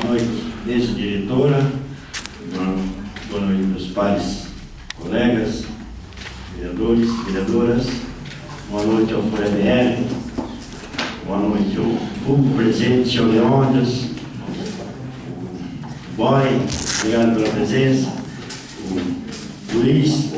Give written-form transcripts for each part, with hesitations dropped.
noite, mesa diretora, boa noite, meus pares, colegas, vereadores, vereadoras, boa noite ao FOREBR, boa noite ao público presente, senhor Leônidas, o Boy, obrigado pela presença, o Luiz,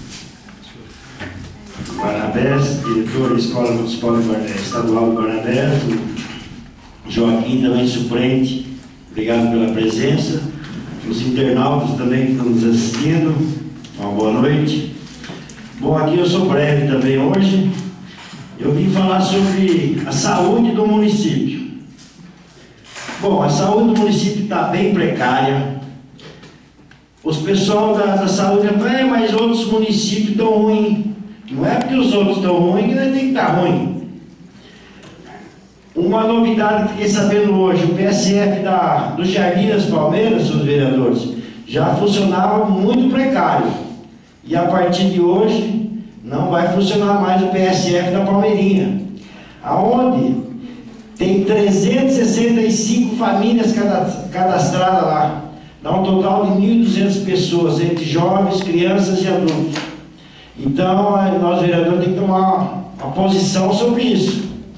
o Barnabés, diretor da Escola Municipal Estadual do Barnabés, o Joaquim, também suplente, obrigado pela presença, os internautas também que estão nos assistindo, uma boa noite. Bom, aqui eu sou breve também hoje, eu vim falar sobre a saúde do município. Bom, a saúde do município está bem precária. Os pessoal da saúde falam, mas outros municípios estão ruins. Não é porque os outros estão ruins que nós temos que estar ruim. Uma novidade que fiquei sabendo hoje, o PSF do Jardim das Palmeiras, seus vereadores, já funcionava muito precário. E a partir de hoje, não vai funcionar mais o PSF da Palmeirinha. Aonde tem 365 famílias cadastradas lá. Dá um total de 1.200 pessoas, entre jovens, crianças e adultos. Então, nós vereadores temos que tomar uma posição sobre isso.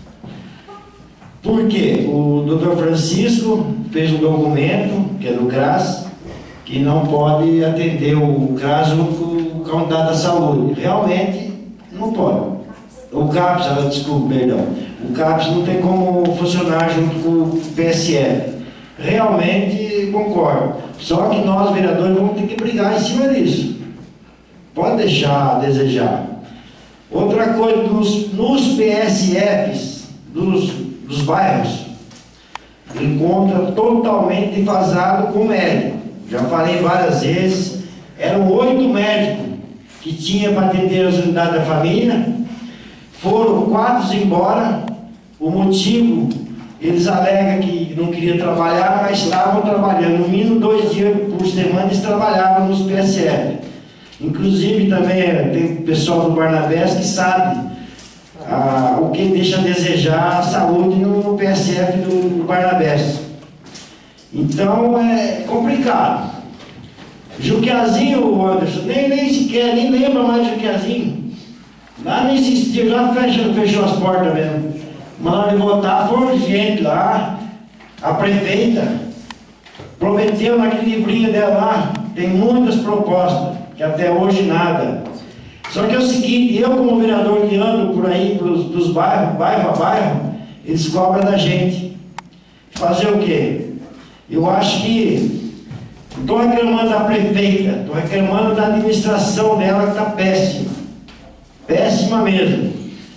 Por quê? O Dr. Francisco fez um documento, que é do CRAS, que não pode atender o CRAS junto com o candidato da saúde. Realmente, não pode. O CAPS, desculpa, perdão. O CAPS não tem como funcionar junto com o PSF. Realmente, concordo. Só que nós, vereadores, vamos ter que brigar em cima disso. Pode deixar a desejar. Outra coisa, nos PSFs dos bairros, encontra totalmente defasado com o médico. Já falei várias vezes, eram 8 médicos que tinha para atender as unidades da família, foram 4 embora. O motivo, eles alegam que não queriam trabalhar, mas estavam trabalhando, no mínimo 2 dias por semana eles trabalhavam nos PSF. Inclusive também tem pessoal do Barnabés que sabe o que deixa a desejar a saúde no PSF do Barnabés. Então é complicado. Juquiazinho, Anderson, nem sequer, nem lembra mais de Juquiazinho. Lá não existia, já fechou as portas mesmo. Mandaram votar, foram gente lá, a prefeita prometeu naquele livrinho dela lá, tem muitas propostas, que até hoje nada. Só que é o seguinte, eu como vereador que ando por aí, dos bairros, bairro a bairro, eles cobram da gente. Fazer o quê? Eu acho que estou reclamando da prefeita, estou reclamando da administração dela que está péssima. Péssima mesmo.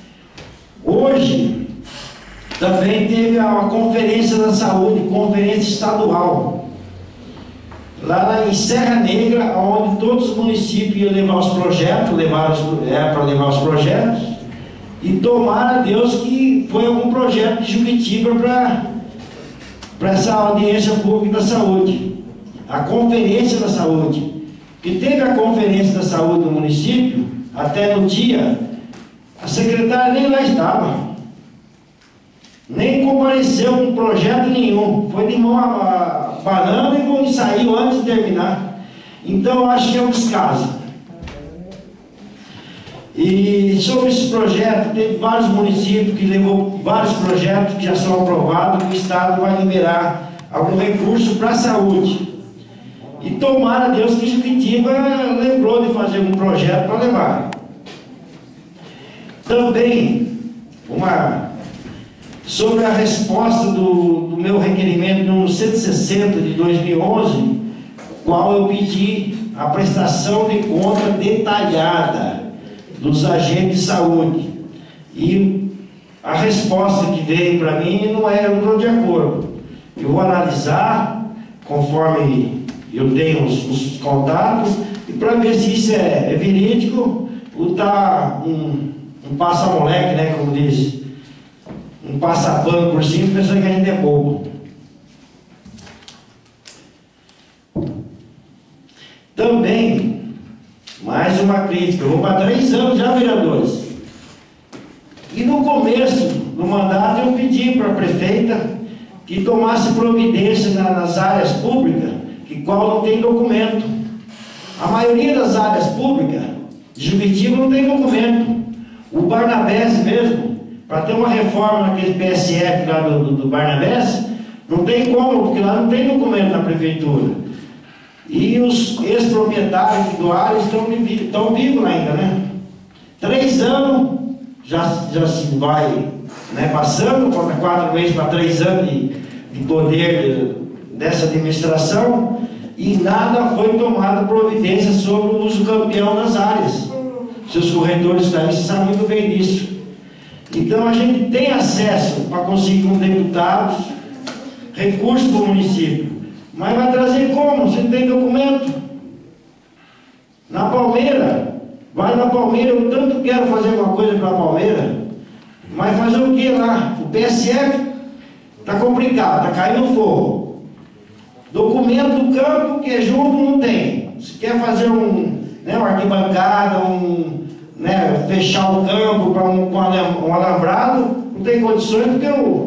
Hoje, também teve a conferência da saúde, conferência estadual. Lá em Serra Negra, onde todos os municípios iam levar os projetos, era para levar os projetos, e tomara a Deus que foi algum projeto de Juquitiba para essa audiência pública da saúde, a conferência da saúde. Que teve a conferência da saúde no município, até no dia, a secretária nem lá estava, nem compareceu com projeto nenhum, foi de mão a banana e saiu antes de terminar. Então eu acho que é um descaso. E sobre esse projeto, teve vários municípios que levou vários projetos que já são aprovados, que o Estado vai liberar algum recurso para a saúde. E tomara a Deus que Juquitiba lembrou de fazer um projeto para levar. Também, sobre a resposta do meu requerimento número 160 de 2011, qual eu pedi a prestação de conta detalhada dos agentes de saúde. E a resposta que veio para mim não estou de acordo. Eu vou analisar, conforme eu tenho os contatos, e para ver se isso é verídico ou está um passa-moleque, né, como diz. Um passa-pano por cima, pensando que a gente é bobo. Também, mais uma crítica, eu vou para 3 anos já, vereadores. E no começo do mandato eu pedi para a prefeita que tomasse providência nas áreas públicas, que qual não tem documento. A maioria das áreas públicas de Juquitiba não tem documento. O Barnabés mesmo, para ter uma reforma naquele PSF lá do Barnabés, não tem como, porque lá não tem documento na prefeitura. E os ex-proprietários que doaram estão vivos ainda, né? 3 anos já se vai, né, passando, 4 meses para 3 anos de poder dessa administração, e nada foi tomado providência sobre o uso campeão das áreas. Seus corretores estão aí, sabem muito bem disso. Então a gente tem acesso para conseguir com deputados recursos para o município, mas vai trazer como? Se não tem documento. Na Palmeira, vai na Palmeira, eu tanto quero fazer uma coisa para a Palmeira, mas fazer o que lá? O PSF está complicado, está caindo fogo. Documento do campo que é junto não tem. Se quer fazer uma arquibancada, né, fechar o campo para um alambrado, não tem condições, porque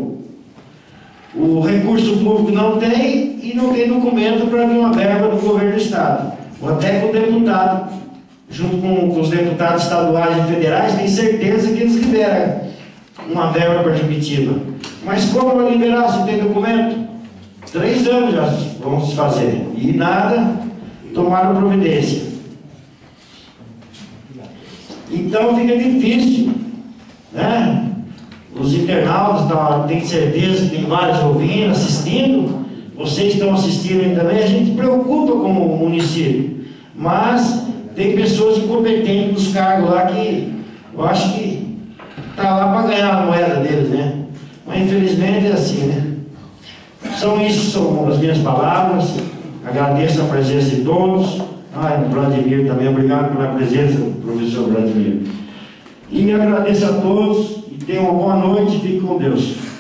o recurso público não tem e não tem documento para vir uma verba do governo do estado. Ou até com o deputado, junto com os deputados estaduais e federais, tem certeza que eles liberam uma verba para Juquitiba. Mas como vai liberar se não tem documento? 3 anos já vamos fazer e nada tomaram providência. Então fica difícil, né? Os internautas têm certeza que tem vários ouvindo, assistindo, vocês estão assistindo aí também. A gente preocupa com o município, mas tem pessoas incompetentes nos cargos lá que eu acho que está lá para ganhar a moeda deles, né? Mas infelizmente é assim, né? São as minhas palavras. Agradeço a presença de todos. O Vladimir também, obrigado pela presença do professor Vladimir. E agradeço a todos e tenham uma boa noite e fiquem com Deus.